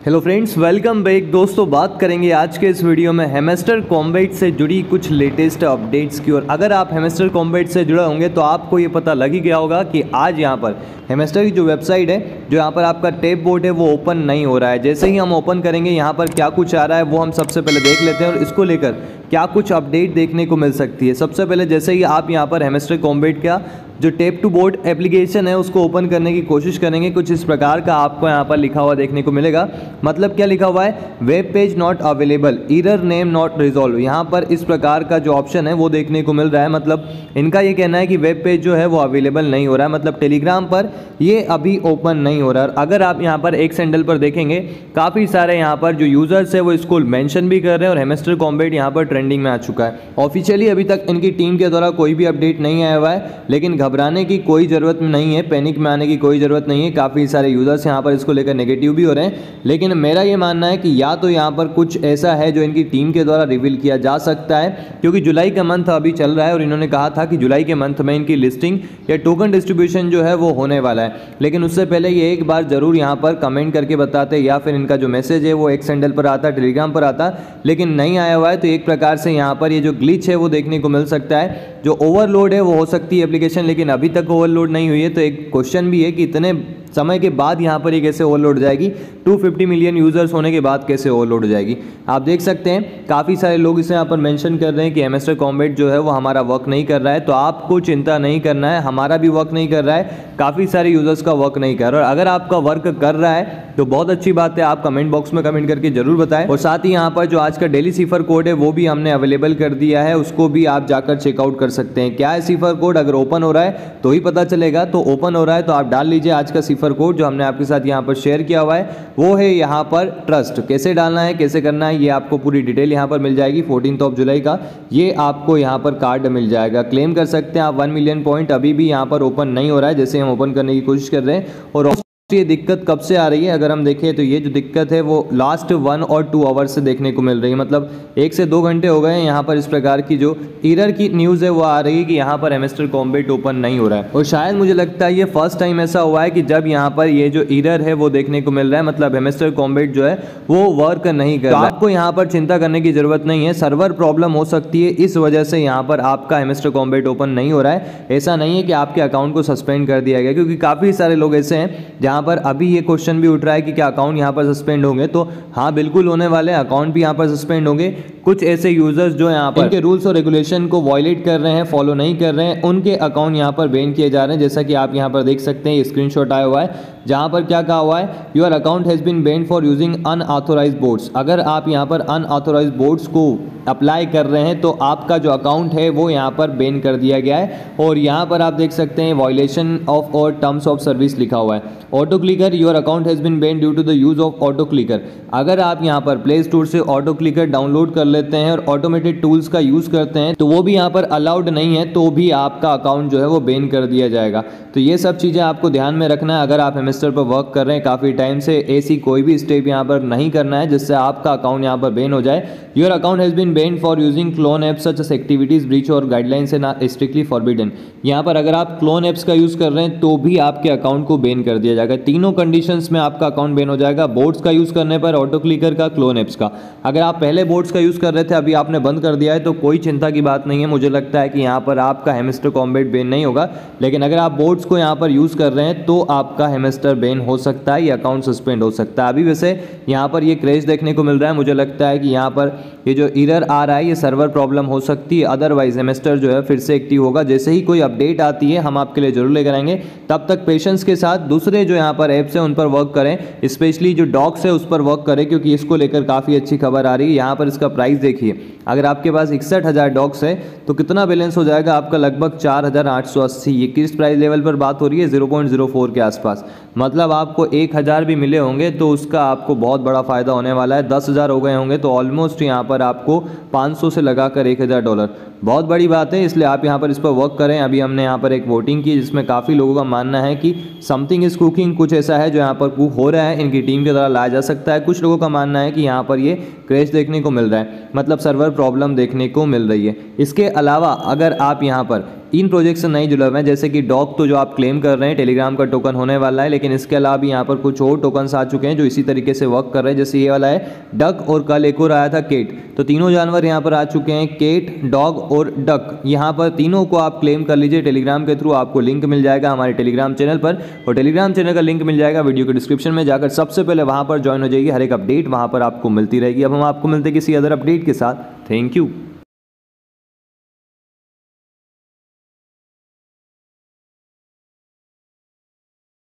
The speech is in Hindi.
Hello friends, welcome back. दोस्तों, बात करेंगे आज के इस वीडियो में हैमस्टर कॉम्बैट से जुड़ी कुछ लेटेस्ट अपडेट्स की। और अगर आप हैमस्टर कॉम्बैट से जुड़े होंगे तो आपको ये पता लग ही गया होगा कि आज यहाँ पर हैमस्टर की जो वेबसाइट है, जो यहाँ पर आपका टैब बोर्ड है, वो ओपन नहीं हो रहा है। जैसे ही हम ओपन करेंगे, यहाँ पर क्या कुछ आ रहा है वो हम सबसे पहले देख लेते हैं और इसको लेकर क्या कुछ अपडेट देखने को मिल सकती है। सबसे पहले जैसे ही आप यहाँ पर हैमस्टर कॉम्बैट का जो टैब टू बोर्ड एप्लीकेशन है उसको ओपन करने की कोशिश करेंगे, कुछ इस प्रकार का आपको यहाँ पर लिखा हुआ देखने को मिलेगा। मतलब क्या लिखा हुआ है, web page not available, error name not resolve. यहाँ पर इस प्रकार का जो ऑप्शन है वो देखने को मिल रहा है। मतलब इनका ये कहना है कि वेब पेज जो है वो अवेलेबल नहीं हो रहा है, मतलब टेलीग्राम पर ये अभी ओपन नहीं हो रहा है। अगर आप यहाँ पर एक सैंडल पर देखेंगे, काफ़ी सारे यहाँ पर जो यूजर्स है वो इसको मेंशन भी कर रहे हैं और हैमस्टर कॉम्बैट यहाँ पर ट्रेंडिंग में आ चुका है। ऑफिशियली अभी तक इनकी टीम के द्वारा कोई भी अपडेट नहीं आया हुआ है, लेकिन घबराने की कोई ज़रूरत नहीं है, पैनिक में आने की कोई ज़रूरत नहीं है। काफ़ी सारे यूज़र्स यहाँ पर इसको लेकर नेगेटिव भी हो रहे हैं, लेकिन मेरा ये मानना है कि या तो यहाँ पर कुछ ऐसा है जो इनकी टीम के द्वारा रिवील किया जा सकता है, क्योंकि जुलाई का मंथ अभी चल रहा है और इन्होंने कहा था कि जुलाई के मंथ में इनकी लिस्टिंग या टोकन डिस्ट्रीब्यूशन जो है वो होने वाला है। लेकिन उससे पहले ये एक बार ज़रूर यहाँ पर कमेंट करके बताते, या फिर इनका जो मैसेज है वो एक सैंडल पर आता, टेलीग्राम पर आता, लेकिन नहीं आया हुआ है। तो एक प्रकार से यहाँ पर ये जो ग्लिच है वो देखने को मिल सकता है। जो ओवरलोड है वो हो सकती है एप्लीकेशन, लेकिन अभी तक ओवरलोड नहीं हुई है। तो एक क्वेश्चन भी है कि इतने समय के बाद यहाँ पर ये कैसे ओवरलोड जाएगी, 250 मिलियन यूजर्स होने के बाद कैसे ओवरलोड हो जाएगी। आप देख सकते हैं काफ़ी सारे लोग इसे यहाँ पर मेंशन कर रहे हैं कि हैमस्टर कॉम्बैट जो है वो हमारा वर्क नहीं कर रहा है। तो आपको चिंता नहीं करना है, हमारा भी वर्क नहीं कर रहा है, काफ़ी सारे यूजर्स का वर्क नहीं कर रहा है। और अगर आपका वर्क कर रहा है तो बहुत अच्छी बात है, आप कमेंट बॉक्स में कमेंट करके जरूर बताएं। और साथ ही यहाँ पर जो आज का डेली सिफर कोड है वो भी हमने अवेलेबल कर दिया है, उसको भी आप जाकर चेकआउट कर सकते हैं। क्या है सिफर कोड, अगर ओपन हो रहा है तो ही पता चलेगा। तो ओपन हो रहा है तो आप डाल लीजिए आज का सिफर कोड जो हमने आपके साथ यहाँ पर शेयर किया हुआ है, वो है यहाँ पर ट्रस्ट। कैसे डालना है, कैसे करना है, ये आपको पूरी डिटेल यहाँ पर मिल जाएगी। 14 जुलाई का ये आपको यहाँ पर कार्ड मिल जाएगा, क्लेम कर सकते हैं आप 1 मिलियन पॉइंट। अभी भी यहाँ पर ओपन नहीं हो रहा है, जैसे हम ओपन करने की कोशिश कर रहे हैं। और ये दिक्कत कब से आ रही है, अगर हम देखें तो ये जो दिक्कत है वो लास्ट 1 और 2 आवर्स से देखने को मिल रही है। मतलब 1 से 2 घंटे हो गए हैं यहाँ पर इस प्रकार की जो एरर की न्यूज़ है वो आ रही है कि यहाँ पर हैमस्टर कॉम्बैट ओपन नहीं हो रहा है। और शायद मुझे लगता है ये फर्स्ट टाइम ऐसा हुआ है कि जब यहाँ पर ये जो एरर है वो देखने को मिल रहा है, मतलब हैमस्टर कॉम्बैट जो है वो वर्क नहीं कर रहा है। आपको यहाँ पर चिंता करने की जरूरत नहीं है, सर्वर प्रॉब्लम हो सकती है, इस वजह से यहाँ पर आपका हैमस्टर कॉम्बैट ओपन नहीं हो रहा है। ऐसा नहीं है कि आपके अकाउंट को सस्पेंड कर दिया गया, क्योंकि काफ़ी सारे लोग ऐसे हैं जहाँ पर अभी ये क्वेश्चन भी उठ रहा है कि क्या अकाउंट यहाँ पर सस्पेंड होंगे। तो हाँ, बिल्कुल होने वाले हैं, अकाउंट भी यहाँ पर सस्पेंड होंगे। कुछ ऐसे यूजर्स जो यहाँ पर इनके रूल्स और रेगुलेशन को वायलेट कर रहे हैं, फॉलो नहीं कर रहे हैं, उनके अकाउंट यहाँ पर बैन किए जा रहे हैं। जैसा कि आप यहाँ पर देख सकते हैं, ये स्क्रीनशॉट आया हुआ है जहाँ पर क्या कहा हुआ है, your account has been banned for using unauthorised boards. अगर आप यहाँ पर अनऑथोराइज्ड बोर्ड्स को अप्लाई कर रहे हैं तो आपका जो अकाउंट है वो यहाँ पर बैन कर दिया गया है। और यहाँ पर आप देख सकते हैं violation of our terms of service लिखा हुआ है। Auto clicker, your account has been banned due to the use of auto clicker. अगर आप यहाँ पर प्ले स्टोर से ऑटो क्लिकर डाउनलोड कर लेते हैं और ऑटोमेटेड टूल्स का यूज़ करते हैं तो वो भी यहाँ पर अलाउड नहीं है, तो भी आपका अकाउंट जो है वो बैन कर दिया जाएगा। तो ये सब चीज़ें आपको ध्यान में रखना है। अगर आप हैमस्टर पर वर्क कर रहे हैं काफ़ी टाइम से, ऐसी कोई भी स्टेप यहाँ पर नहीं करना है जिससे आपका अकाउंट यहाँ पर बैन हो जाए। Your account has been banned for using clone apps such as activities breach our guidelines and are strictly forbidden. यहाँ पर अगर आप क्लोन एप्स का यूज़ कर रहे हैं तो भी आपके अकाउंट को बैन कर दिया जाएगा। तीनों कंडीशंस में आपका अकाउंट बैन हो जाएगा, बोर्ड्स का यूज़ करने पर, ऑटो क्लिकर का, क्लोन एप्स का। अगर आप पहले बोर्ड्स का यूज़ कर रहे थे, अभी आपने बंद कर दिया है, तो कोई चिंता की बात नहीं है। मुझे लगता है कि यहाँ पर आपका हैमस्टर कॉम्बैट बैन नहीं होगा, लेकिन अगर आप बोर्ड्स को यहाँ पर यूज़ कर रहे हैं तो आपका हैमस्टर बैन हो सकता है, या अकाउंट सस्पेंड हो सकता है। अभी वैसे यहाँ पर ये क्रैश देखने को मिल रहा है, मुझे लगता है कि यहाँ पर ये जो एरर आ रहा है ये सर्वर प्रॉब्लम हो सकती है। अदरवाइज हैमस्टर जो है फिर से एक्टिव होगा। जैसे ही कोई अपडेट आती है हम आपके लिए जरूर लेकर आएंगे। तब तक पेशेंस के साथ दूसरे जो यहाँ पर ऐप्स हैं उन पर वर्क करें, स्पेशली जो डॉक्स है उस पर वर्क करें, क्योंकि इसको लेकर काफ़ी अच्छी खबर आ रही है। यहाँ पर इसका प्राइस देखिए, अगर आपके पास 61,000 डॉक्स है तो कितना बैलेंस हो जाएगा आपका, लगभग 4,880। ये किस प्राइस लेवल पर बात हो रही है, 0.04 के आसपास। मतलब आपको 1,000 भी मिले होंगे तो उसका आपको बहुत बड़ा फ़ायदा होने वाला है। 10,000 हो गए होंगे तो ऑलमोस्ट यहाँ पर आपको 500 से लगाकर $1,000 बहुत बड़ी बात है। इसलिए आप यहाँ पर इस पर वर्क करें। अभी हमने यहाँ पर एक वोटिंग की जिसमें काफ़ी लोगों का मानना है कि समथिंग इज़ कुकिंग, कुछ ऐसा है जो यहाँ पर कुक हो रहा है, इनकी टीम के द्वारा लाया जा सकता है। कुछ लोगों का मानना है कि यहाँ पर ये क्रैश देखने को मिल रहा है, मतलब सर्वर प्रॉब्लम देखने को मिल रही है। इसके अलावा अगर आप यहाँ पर इन प्रोजेक्ट से नहीं जुड़े हुए हैं, जैसे कि डॉग तो जो आप क्लेम कर रहे हैं टेलीग्राम का टोकन होने वाला है, लेकिन इसके अलावा भी यहाँ पर कुछ और टोकन्स आ चुके हैं जो इसी तरीके से वर्क कर रहे हैं। जैसे ये वाला है डक और कल एक और आया था केट, तो तीनों जानवर यहाँ पर आ चुके हैं, केट, डॉग और डक। यहाँ पर तीनों को आप क्लेम कर लीजिए टेलीग्राम के थ्रू, आपको लिंक मिल जाएगा हमारे टेलीग्राम चैनल पर, और टेलीग्राम चैनल का लिंक मिल जाएगा वीडियो के डिस्क्रिप्शन में, जाकर सबसे पहले वहाँ पर ज्वाइन हो जाइए। हर एक अपडेट वहाँ पर आपको मिलती रहेगी। अब हम आपको मिलते हैं किसी अदर अपडेट के साथ। Thank you.